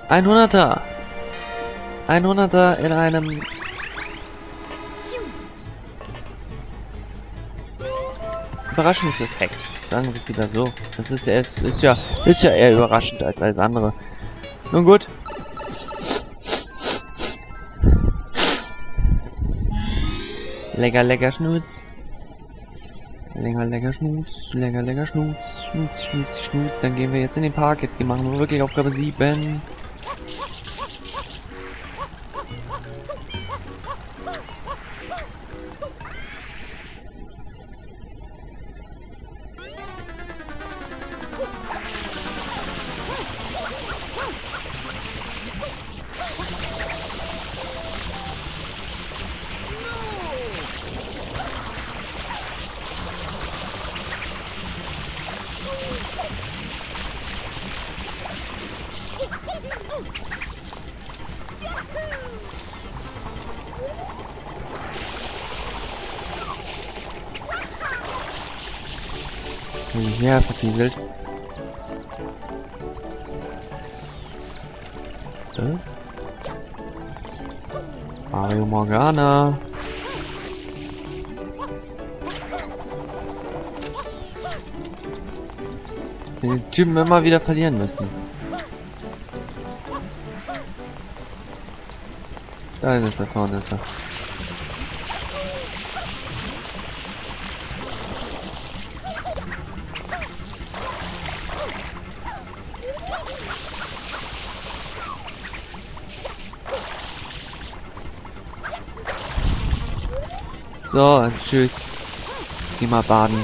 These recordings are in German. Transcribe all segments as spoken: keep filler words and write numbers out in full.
Ein Hunderter. Ein Hunderter in einem... Überraschungseffekt. Sagen wir es lieber so. Das ist, es ist ja, ist ja eher überraschend als alles andere. Nun gut. Lecker, lecker Schnutz. Lecker, lecker Schnutz. Lecker, lecker Schnutz. Schnutz, Schnutz, Schnutz. Dann gehen wir jetzt in den Park. Jetzt machen wir wirklich Aufgabe sieben. Ja, verfieselt. Äh? Mario Morgana. Den Typen immer wieder verlieren müssen. Da ist er, vorne ist er. So, tschüss. Geh mal baden.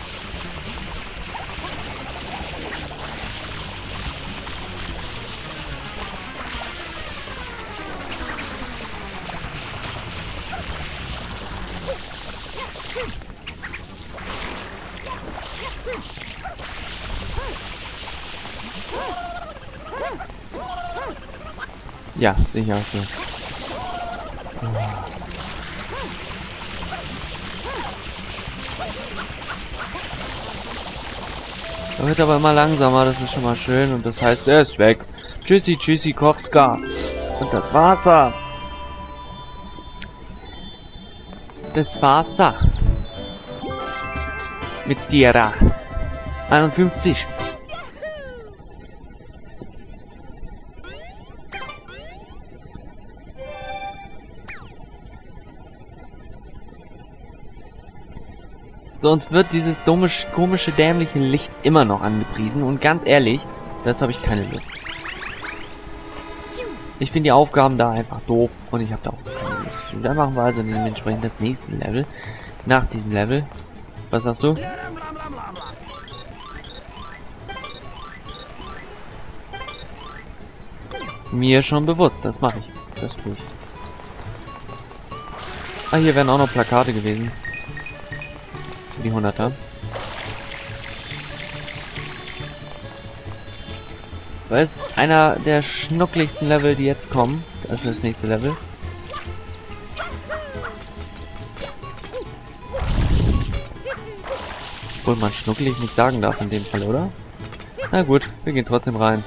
Ja, sicher so. Er wird aber immer langsamer, das ist schon mal schön und das heißt, er ist weg. Tschüssi, tschüssi, Kowska. Und das Wasser. Das Wasser. Mit dir da. einundfünfzig. Sonst wird dieses dumme, komische, dämliche Licht immer noch angepriesen. Und ganz ehrlich, dazu habe ich keine Lust. Ich finde die Aufgaben da einfach doof und ich habe da auch keine Lust. Und dann machen wir also dementsprechend das nächste Level. Nach diesem Level. Was hast du? Mir schon bewusst, das mache ich. Das tue ich. Ah, hier wären auch noch Plakate gewesen. Die hunderter. Weil es einer der schnuckligsten Level, die jetzt kommen. Das ist das nächste Level. Obwohl man schnucklig nicht sagen darf in dem Fall, oder? Na gut, wir gehen trotzdem rein.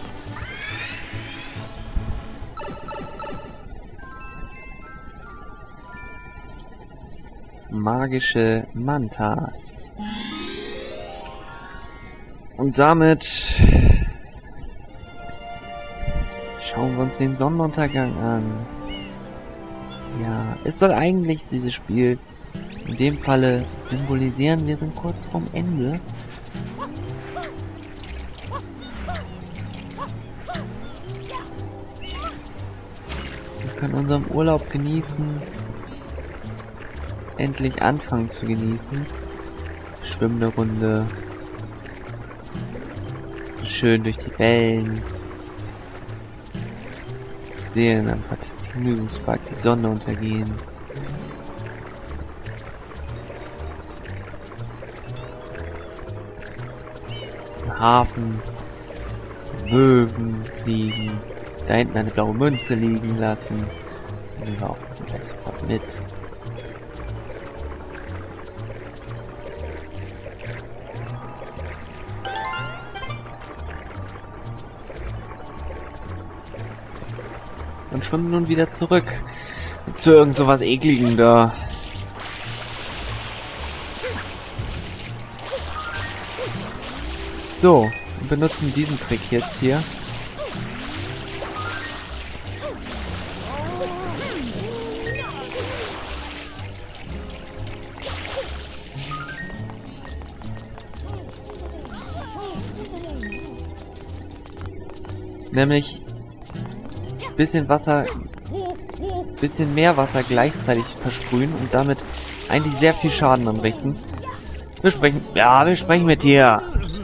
Magische Mantas. Und damit schauen wir uns den Sonnenuntergang an. Ja, es soll eigentlich dieses Spiel in dem Falle symbolisieren, wir sind kurz vorm Ende. Wir können unseren Urlaub genießen. Endlich anfangen zu genießen. Schwimmende Runde. Schön durch die Wellen. Sehen am Vergnügungspark die Sonne untergehen. Im Hafen. Möwen fliegen. Da hinten eine blaue Münze liegen lassen. Nehmen wir auch sofort mit. und schwimmen nun wieder zurück. Zu irgend so was Ekligem da. So, wir benutzen diesen Trick jetzt hier. Nämlich bisschen Wasser, bisschen mehr Wasser gleichzeitig versprühen und damit eigentlich sehr viel Schaden anrichten. Wir sprechen, ja, wir sprechen mit dir.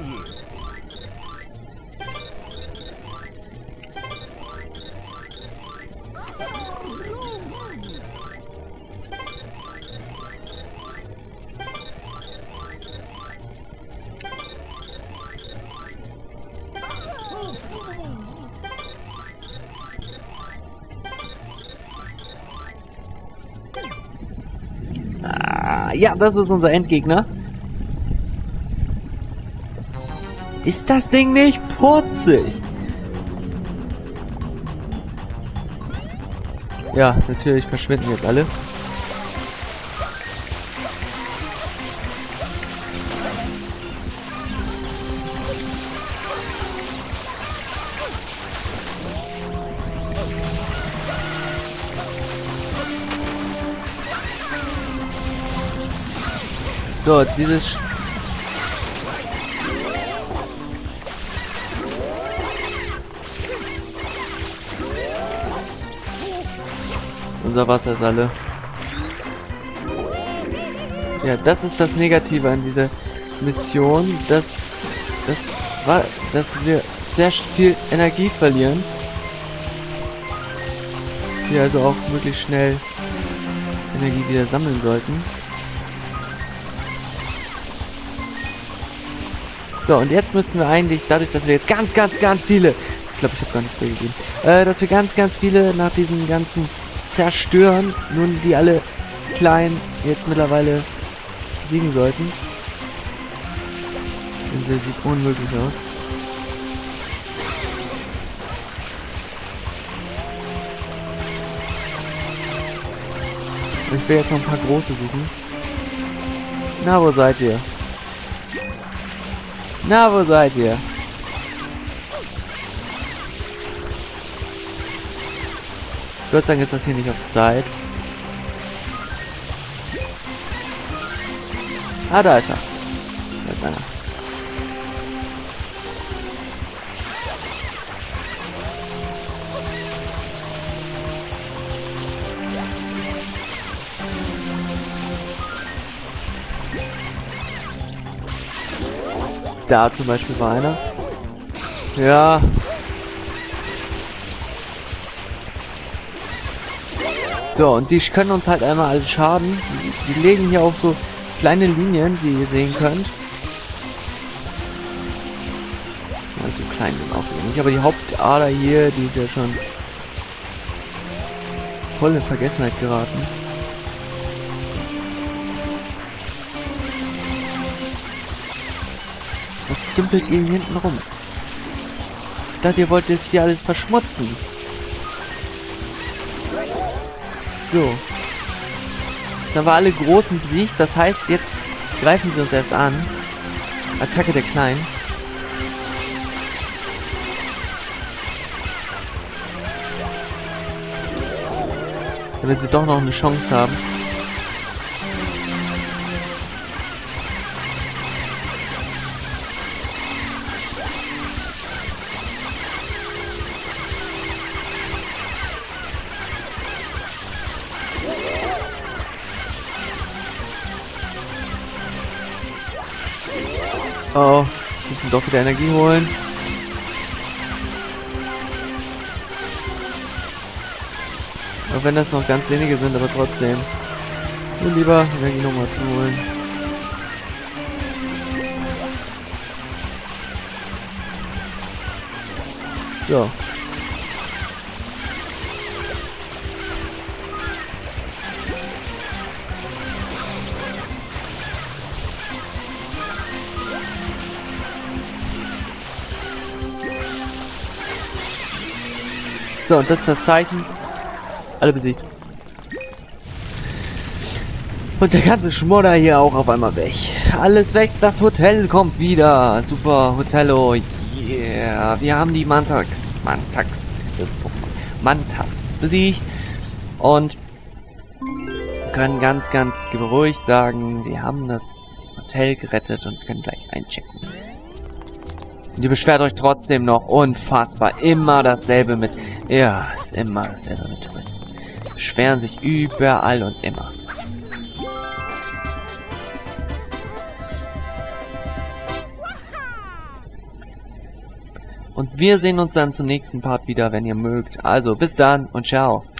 Ja, das ist unser Endgegner. Ist das Ding nicht putzig? Ja, natürlich verschwinden jetzt alle. So, dieses... Unser Wasser ist alle. Ja, das ist das Negative an dieser Mission, dass, dass, war, dass wir sehr viel Energie verlieren. Wir also auch möglichst schnell Energie wieder sammeln sollten. So, und jetzt müssten wir eigentlich, dadurch, dass wir jetzt ganz, ganz, ganz viele, ich glaube, ich habe gar nichts mehr gegeben, äh, dass wir ganz, ganz viele nach diesem ganzen Zerstören, nun die alle kleinen jetzt mittlerweile siegen sollten. Das sieht unmöglich aus. Ich will jetzt noch ein paar große suchen. Na, wo seid ihr? Na, wo seid ihr? Gott sei Dank ist das hier nicht auf Zeit. Ah, da ist er. Da ist einer. Da zum Beispiel war einer. Ja. So, und die können uns halt einmal alles schaden. Die, die legen hier auch so kleine Linien, wie ihr sehen könnt. Ja, so klein sind auch nicht. Aber die Hauptader hier, die ist ja schon voll in Vergessenheit geraten. Was dümpelt ihr hier hinten rum? Ich dachte, ihr wollt jetzt hier alles verschmutzen. So. Dann war alle Großen besiegt. Das heißt, jetzt greifen sie uns erst an. Attacke der Kleinen. Damit sie doch noch eine Chance haben. Oh, wir müssen doch wieder Energie holen. Auch wenn das noch ganz wenige sind, aber trotzdem. Nur lieber Energie nochmal zu holen. So. So, und das ist das Zeichen. Alle besiegt. Und der ganze Schmodder hier auch auf einmal weg. Alles weg, das Hotel kommt wieder. Super, Hotello. Yeah. Wir haben die Mantax. Mantax. Das Pokémon. Mantas besiegt. Und können ganz, ganz beruhigt sagen, wir haben das Hotel gerettet und können gleich einchecken. Und ihr beschwert euch trotzdem noch. Unfassbar. Immer dasselbe mit... Ja, ist immer dasselbe mit Touristen. Beschweren sich überall und immer. Und wir sehen uns dann zum nächsten Part wieder, wenn ihr mögt. Also bis dann und ciao.